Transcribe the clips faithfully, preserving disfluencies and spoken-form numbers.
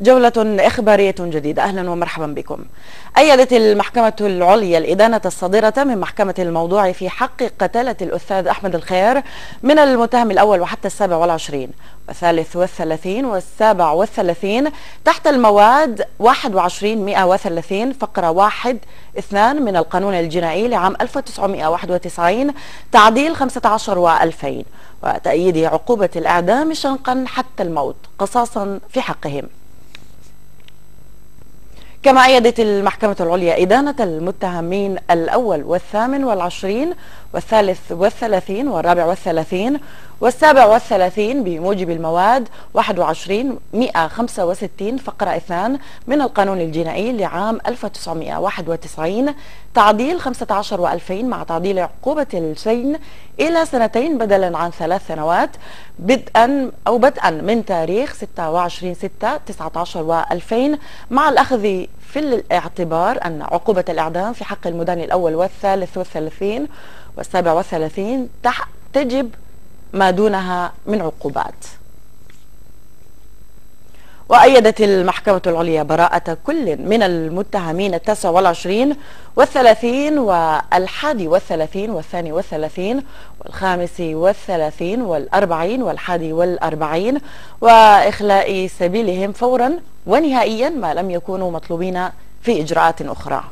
جولة إخبارية جديدة، أهلا ومرحبا بكم. أيدت المحكمة العليا الإدانة الصادرة من محكمة الموضوع في حق قتالة الأستاذ أحمد الخير من المتهم الأول وحتى السابع والعشرين والثالث والثلاثين والسابع والثلاثين تحت المواد واحد وعشرين مئة وثلاثين فقرة واحد اثنان من القانون الجنائي لعام ألف وتسعمئة وواحد وتسعين تعديل خمسة عشر وألفين، وتأييد عقوبة الإعدام شنقا حتى الموت قصاصا في حقهم. كما أيدت المحكمة العليا إدانة المتهمين الأول والثامن والعشرين والثالث والثلاثين والرابع والثلاثين والسابع والثلاثين بموجب المواد واحد وعشرين مئة وخمسة وستين فقرة اثنان من القانون الجنائي لعام ألف وتسعمئة وواحد وتسعين تعديل خمسة عشر وألفين مع تعديل عقوبة السجن إلى سنتين بدلا عن ثلاث سنوات بدءا أو بدءا من تاريخ ستة وعشرين ستة تسعة عشر وألفين، مع الأخذ في الاعتبار أن عقوبة الإعدام في حق المداني الأول والثالث والثلاثين والسابع والثلاثين تجب ما دونها من عقوبات. وأيدت المحكمة العليا براءة كل من المتهمين التاسع والعشرين والثلاثين والحادي والثلاثين والثاني والثلاثين والخامس والثلاثين والأربعين والحادي والأربعين وإخلاء سبيلهم فورا ونهائيا ما لم يكونوا مطلوبين في إجراءات أخرى.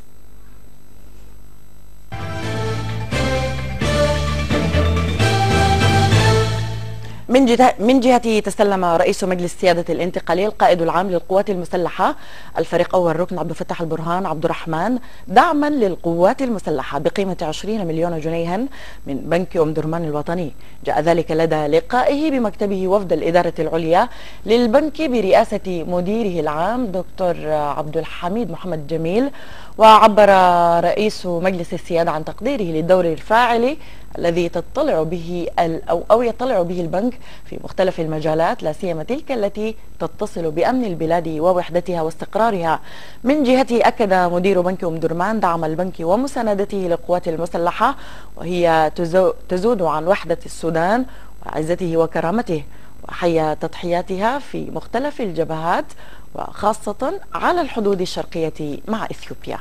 من جهة من جهته تسلم رئيس مجلس سيادة الانتقالية القائد العام للقوات المسلحة الفريق أول ركن عبد الفتاح البرهان عبد الرحمن دعما للقوات المسلحة بقيمة عشرين مليون جنيها من بنك أم درمان الوطني. جاء ذلك لدى لقائه بمكتبه وفد الإدارة العليا للبنك برئاسة مديره العام دكتور عبد الحميد محمد جميل. وعبر رئيس مجلس السيادة عن تقديره للدور الفاعل الذي تطلع به أو أو يطلع به البنك في مختلف المجالات، لا سيما تلك التي تتصل بأمن البلاد ووحدتها واستقرارها. من جهته أكد مدير بنك أم درمان دعم البنك ومساندته للقوات المسلحة وهي تزود عن وحدة السودان وعزته وكرامته، وحيا تضحياتها في مختلف الجبهات وخاصة على الحدود الشرقية مع إثيوبيا.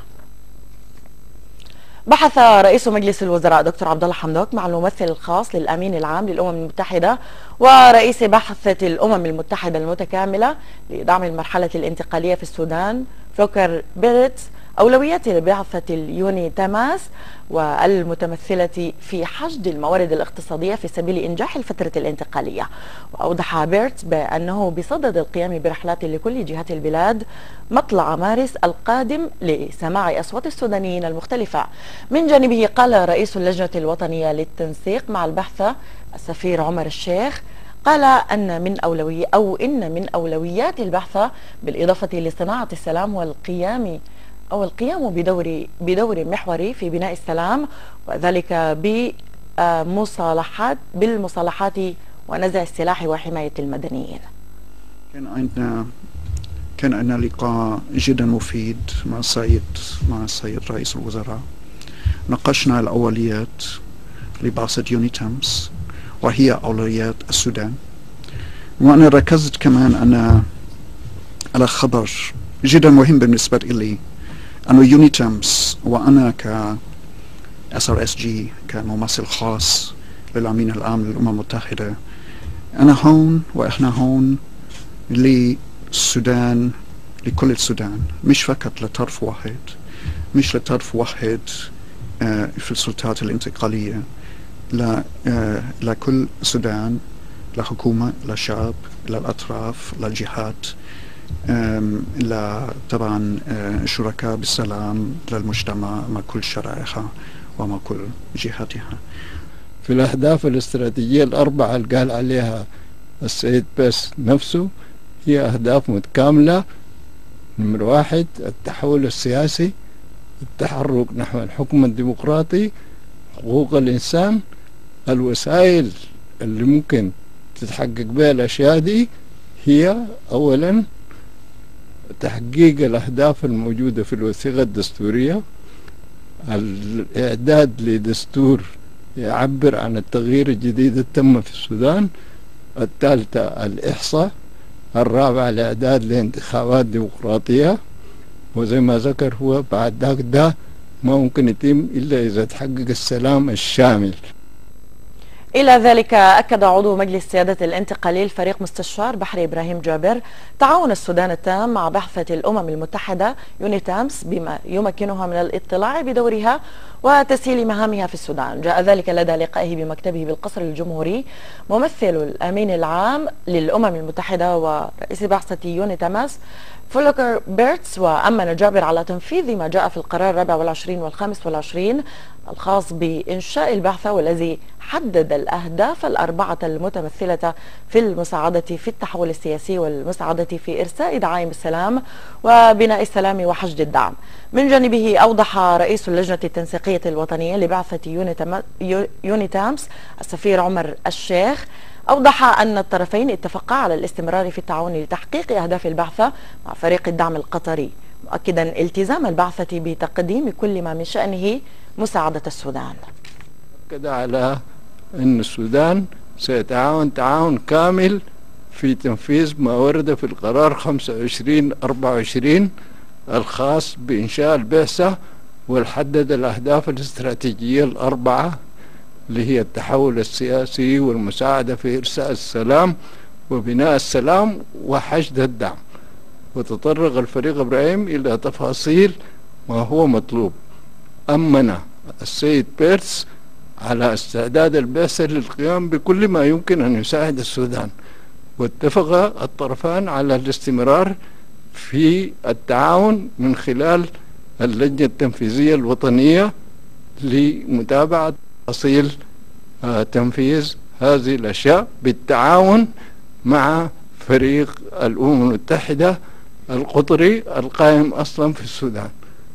بحث رئيس مجلس الوزراء دكتور عبد الله حمدوك مع الممثل الخاص للأمين العام للأمم المتحدة ورئيس بعثة الأمم المتحدة المتكاملة لدعم المرحلة الانتقالية في السودان فلوكر بيرتس أولويات بعثة اليوني تاماس والمتمثلة في حشد الموارد الاقتصادية في سبيل إنجاح الفترة الانتقالية. وأوضح بيرتس بأنه بصدد القيام برحلات لكل جهات البلاد مطلع مارس القادم لسماع أصوات السودانيين المختلفة. من جانبه قال رئيس اللجنة الوطنية للتنسيق مع البحثة السفير عمر الشيخ قال أن من أولوية أو إن من أولويات البحثة بالإضافة لصناعة السلام والقيام أو القيام بدور بدور محوري في بناء السلام، وذلك بمصالحات بالمصالحات ونزع السلاح وحماية المدنيين. كان عندنا كان عندنا لقاء جدا مفيد مع السيد مع السيد رئيس الوزراء. ناقشنا الأولويات لبعثة يوني تامس وهي أولويات السودان، وأنا ركزت كمان أنا على خبر جدا مهم بالنسبة لي أنه يوني تامس وأنا ك إس آر إس جي كممثل خاص للأمين العام للأمم المتحدة أنا هون وإحنا هون للسودان، لكل السودان، مش فقط لطرف واحد، مش لطرف واحد آه في السلطات الانتقالية، لا آه لكل السودان، لحكومة، لشعب، للأطراف، للجهات، لا طبعا شركاء بالسلام، للمجتمع مع كل شرائحها ومع كل جهاتها. في الأهداف الاستراتيجية الأربعة اللي قال عليها السيد بس نفسه هي أهداف متكاملة. نمر واحد التحول السياسي، التحرك نحو الحكم الديمقراطي، حقوق الإنسان، الوسائل اللي ممكن تتحقق بها الأشياء دي هي أولا تحقيق الأهداف الموجودة في الوثيقة الدستورية، الإعداد لدستور يعبر عن التغيير الجديد اللي تم في السودان، الثالثة الإحصاء، الرابع الإعداد لانتخابات ديمقراطية، وزي ما ذكر هو بعد ذاك ده ما ممكن يتم إلا إذا تحقق السلام الشامل. إلى ذلك أكد عضو مجلس سيادة الانتقالي الفريق مستشار بحري إبراهيم جابر تعاون السودان التام مع بعثة الأمم المتحدة يونيتامس بما يمكنها من الاطلاع بدورها وتسهيل مهامها في السودان. جاء ذلك لدى لقائه بمكتبه بالقصر الجمهوري ممثل الأمين العام للأمم المتحدة ورئيس بعثة يونيتامس فولكر بيرتس، وأمن جابر على تنفيذ ما جاء في القرار الرابع والعشرين والخامس والعشرين الخاص بإنشاء البعثة، والذي حدد الأهداف الأربعة المتمثلة في المساعدة في التحول السياسي والمساعدة في إرساء دعائم السلام وبناء السلام وحشد الدعم. من جانبه أوضح رئيس اللجنة التنسيقية الوطنية لبعثة يونيتامس السفير عمر الشيخ أوضح أن الطرفين اتفقا على الاستمرار في التعاون لتحقيق أهداف البعثة مع فريق الدعم القطري، مؤكدا التزام البعثة بتقديم كل ما من شأنه مساعدة السودان. أكد على أن السودان سيتعاون تعاون كامل في تنفيذ ما ورد في القرار خمسة وعشرين أربعة وعشرين الخاص بإنشاء البعثة، والحدد الأهداف الاستراتيجية الأربعة اللي هي التحول السياسي والمساعدة في إرساء السلام وبناء السلام وحشد الدعم. وتطرق الفريق إبراهيم إلى تفاصيل ما هو مطلوب. أمن السيد بيرتس على استعداد البعثة للقيام بكل ما يمكن أن يساعد السودان، واتفق الطرفان على الاستمرار في التعاون من خلال اللجنة التنفيذية الوطنية لمتابعة تفاصيل تنفيذ هذه الأشياء بالتعاون مع فريق الأمم المتحدة القطري القائم أصلا في السودان.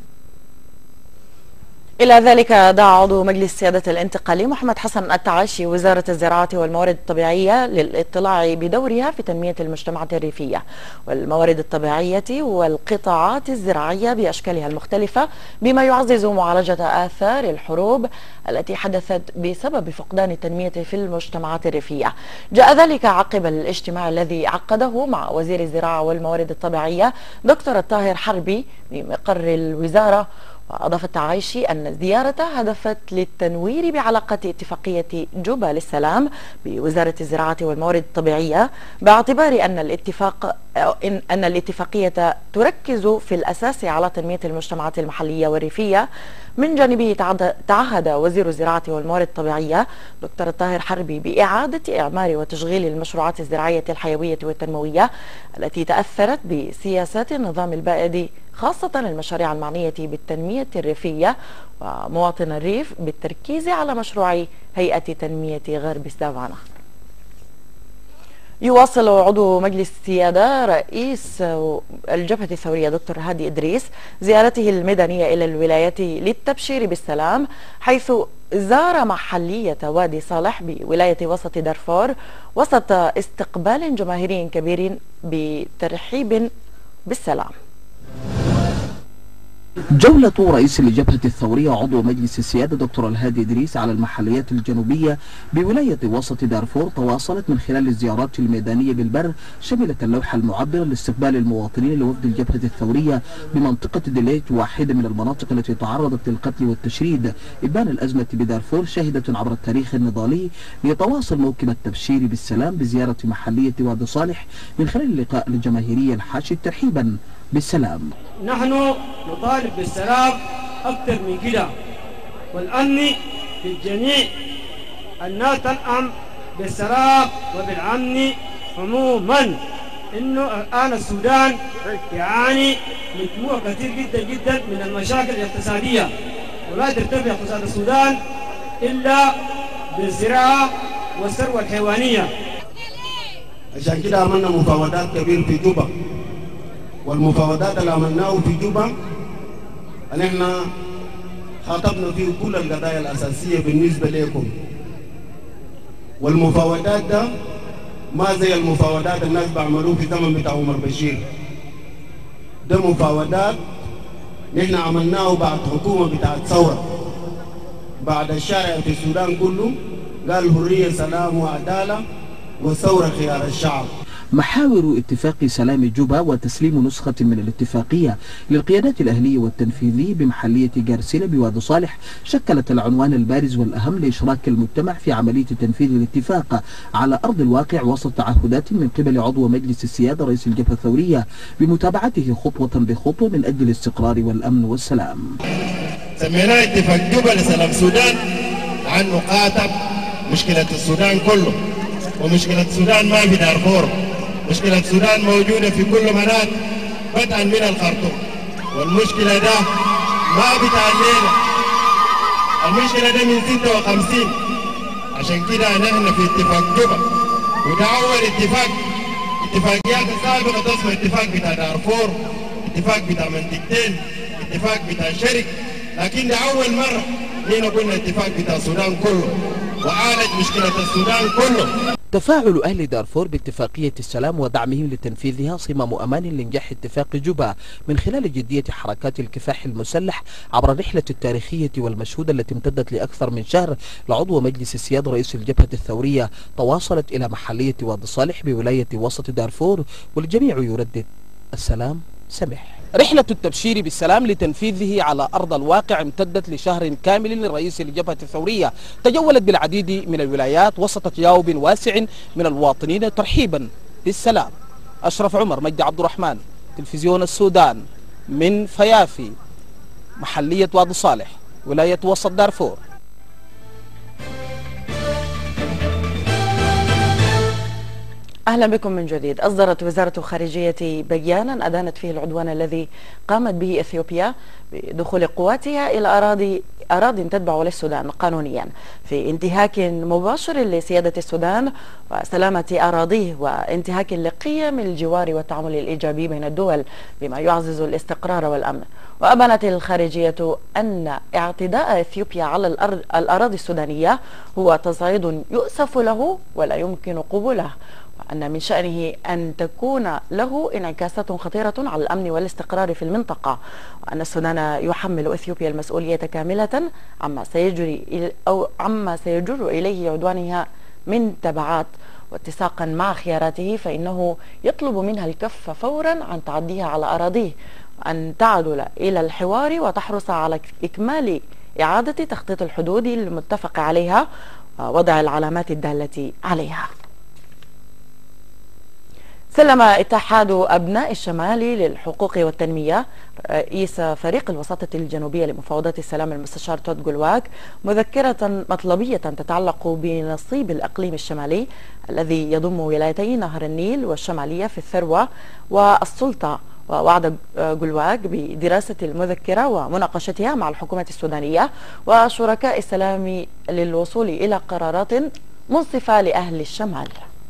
إلى ذلك دعا عضو مجلس سيادة الانتقالي محمد حسن التعاشي وزارة الزراعة والموارد الطبيعية للاطلاع بدورها في تنمية المجتمعات الريفية والموارد الطبيعية والقطاعات الزراعية بأشكالها المختلفة، بما يعزز معالجة آثار الحروب التي حدثت بسبب فقدان التنمية في المجتمعات الريفية. جاء ذلك عقب الاجتماع الذي عقده مع وزير الزراعة والموارد الطبيعية دكتور الطاهر حربي بمقر الوزارة. وأضاف التعايشي أن الزيارة هدفت للتنوير بعلاقة اتفاقية جوبا للسلام بوزارة الزراعة والموارد الطبيعية، باعتبار أن الاتفاق أن الاتفاقية تركز في الأساس على تنمية المجتمعات المحلية والريفية. من جانبه تعهد وزير الزراعة والموارد الطبيعية دكتور الطاهر حربي بإعادة إعمار وتشغيل المشروعات الزراعية الحيوية والتنموية التي تأثرت بسياسات النظام البائد، خاصة المشاريع المعنية بالتنمية الريفية ومواطن الريف، بالتركيز على مشروع هيئة تنمية غرب السافانا. يواصل عضو مجلس السيادة رئيس الجبهة الثورية دكتور هادي إدريس زيارته الميدانية إلى الولايات للتبشير بالسلام، حيث زار محلية وادي صالح بولاية وسط دارفور وسط استقبال جماهيري كبير بترحيب بالسلام. جولة رئيس الجبهة الثورية عضو مجلس السيادة دكتور الهادي إدريس على المحليات الجنوبية بولاية وسط دارفور تواصلت من خلال الزيارات الميدانية بالبر، شملت اللوحة المعبرة لاستقبال المواطنين لوفد الجبهة الثورية بمنطقة ديليت، واحدة من المناطق التي تعرضت للقتل والتشريد. إبان الأزمة بدارفور شاهدة عبر التاريخ النضالي ليتواصل موكب التبشير بالسلام بزيارة محلية وادي صالح من خلال اللقاء الجماهيري الحاشد ترحيبا بالسلام. نحن نطالب بالسلام أكثر من كده، والأمن للجميع. الناس تنعم بالسلام وبالأمن عموما. إنه الآن السودان يعاني مجموعة كثير جدا جدا من المشاكل الاقتصادية، ولا ترتفع اقتصاد السودان إلا بالزراعة والثروة الحيوانية. عشان كده عملنا مفاوضات كبيرة في جوبا، والمفاوضات اللي عملناه في جوبا ان احنا خاطبنا فيه كل القضايا الاساسيه بالنسبه لكم. والمفاوضات ده ما زي المفاوضات الناس بعملوه في زمن بتاع عمر بشير. ده مفاوضات نحن عملناه بعد حكومه بتاعت ثوره، بعد الشارع في السودان كله قال حريه سلام وعداله والثوره خيار الشعب. محاور اتفاق سلام جوبا وتسليم نسخة من الاتفاقية للقيادات الأهلية والتنفيذي بمحلية جارسيلا بوادي صالح شكلت العنوان البارز والأهم لإشراك المجتمع في عملية تنفيذ الاتفاق على أرض الواقع وسط تعهدات من قبل عضو مجلس السيادة رئيس الجبهة الثورية بمتابعته خطوة بخطوة من أجل الاستقرار والأمن والسلام. سميناه اتفاق جوبا لسلام السودان عن مقاطع مشكلة السودان كله، ومشكلة السودان ما في دارفور، مشكلة السودان موجودة في كل مناطق بدءا من الخرطوم، والمشكلة ده ما بتاع الليلة، المشكلة ده من ستة وخمسين. عشان كده نحن في اتفاق جوبا، وده أول اتفاق. اتفاقيات السابقة تسمى اتفاق بتاع دارفور، اتفاق بتاع منطقتين، اتفاق بتاع شرق، لكن ده أول مرة لينا قلنا اتفاق بتاع السودان كله وعالج مشكلة السودان كله. تفاعل أهل دارفور باتفاقية السلام ودعمهم لتنفيذها صمام أمان لنجاح اتفاق جوبا من خلال جدية حركات الكفاح المسلح عبر الرحلة التاريخية والمشهودة التي امتدت لأكثر من شهر لعضو مجلس السيادة رئيس الجبهة الثورية تواصلت إلى محلية وادي صالح بولاية وسط دارفور، والجميع يردد السلام سمح. رحلة التبشير بالسلام لتنفيذه على أرض الواقع امتدت لشهر كامل لرئيس الجبهة الثورية، تجولت بالعديد من الولايات وسط تجاوب واسع من المواطنين ترحيبا بالسلام. أشرف عمر، مجدي عبد الرحمن، تلفزيون السودان، من فيافي، محلية وادي صالح، ولاية وسط دارفور. أهلا بكم من جديد. أصدرت وزارة الخارجية بيانا أدانت فيه العدوان الذي قامت به إثيوبيا بدخول قواتها إلى أراضي أراضٍ تتبع للسودان قانونيا في انتهاك مباشر لسيادة السودان وسلامة أراضيه، وانتهاك لقيم الجوار والتعامل الإيجابي بين الدول بما يعزز الاستقرار والأمن. وأبانت الخارجية أن اعتداء إثيوبيا على الأرض الأراضي السودانية هو تصعيد يؤسف له ولا يمكن قبوله، وأن من شأنه أن تكون له انعكاسات خطيرة على الأمن والاستقرار في المنطقة، وأن السودان يحمل إثيوبيا المسؤولية كاملة عما سيجري أو عما سيجر إليه عدوانها من تبعات، واتساقا مع خياراته فإنه يطلب منها الكف فورا عن تعديها على أراضيه، وأن تعدل إلى الحوار وتحرص على إكمال إعادة تخطيط الحدود المتفق عليها ووضع العلامات الدالة عليها. سلم اتحاد أبناء الشمال للحقوق والتنمية رئيس فريق الوساطة الجنوبية لمفاوضات السلام المستشار تود جولواك مذكرة مطلبية تتعلق بنصيب الأقليم الشمالي الذي يضم ولايتي نهر النيل والشمالية في الثروة والسلطة، ووعد جولواك بدراسة المذكرة ومناقشتها مع الحكومة السودانية وشركاء السلام للوصول إلى قرارات منصفة لأهل الشمال.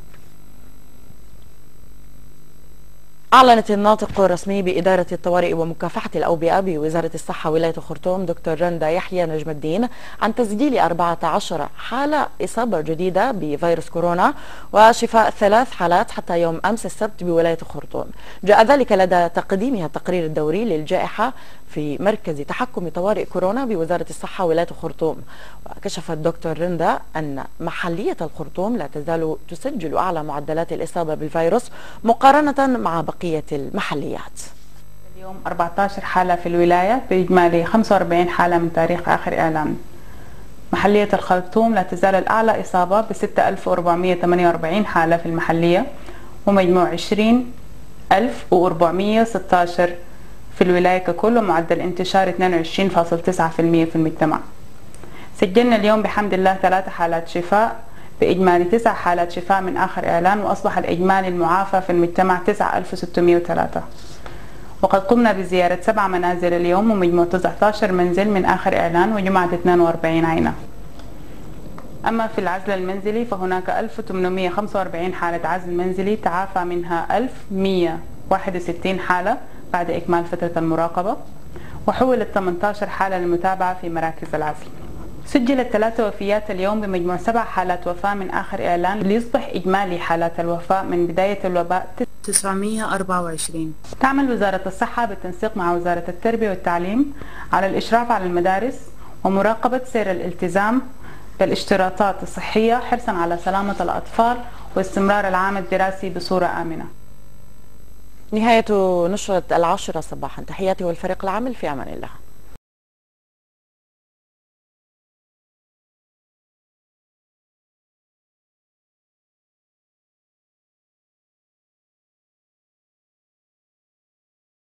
أعلنت الناطق الرسمي بإدارة الطوارئ ومكافحة الأوبئة بوزارة الصحة ولاية خرطوم دكتور رندا يحيى نجم الدين عن تسجيل أربعة عشر حالة إصابة جديدة بفيروس كورونا وشفاء ثلاث حالات حتى يوم أمس السبت بولاية خرطوم. جاء ذلك لدى تقديمها التقرير الدوري للجائحة في مركز تحكم طوارئ كورونا بوزارة الصحة ولاية خرطوم. وكشفت دكتور رندا أن محلية الخرطوم لا تزال تسجل أعلى معدلات الإصابة بالفيروس مقارنة مع بقية المحليات. اليوم أربعة عشر حالة في الولاية بإجمالي خمسة وأربعين حالة من تاريخ آخر إعلان. محلية الخرطوم لا تزال الأعلى إصابة ب ستة آلاف وأربعمئة وثمانية وأربعين حالة في المحلية، ومجموع عشرين ألف وأربعمئة وستة عشر في الولاية ككل، ومعدل انتشار اثنين وعشرين فاصلة تسعة بالمئة في المجتمع. سجلنا اليوم بحمد الله ثلاثة حالات شفاء بإجمالي تسع حالات شفاء من آخر إعلان، وأصبح الإجمالي المعافى في المجتمع تسعة آلاف وستمئة وثلاثة. وقد قمنا بزيارة سبع منازل اليوم ومجموع تسعة عشر منزل من آخر إعلان وجمعت اثنين وأربعين عينة. أما في العزل المنزلي فهناك ألف وثمانمئة وخمسة وأربعين حالة عزل منزلي تعافى منها ألف ومئة وواحد وستين حالة بعد إكمال فترة المراقبة، وحولت ثمانية عشر حالة للمتابعة في مراكز العزل. سجلت ثلاثة وفيات اليوم بمجموع سبع حالات وفاة من آخر إعلان ليصبح إجمالي حالات الوفاة من بداية الوباء تسعمئة وأربعة وعشرين. تعمل وزارة الصحة بالتنسيق مع وزارة التربية والتعليم على الإشراف على المدارس ومراقبة سير الالتزام بالاشتراطات الصحية حرصا على سلامة الأطفال واستمرار العام الدراسي بصورة آمنة. نهاية نشرة العاشرة صباحا، تحياتي والفريق العامل في أمان الله.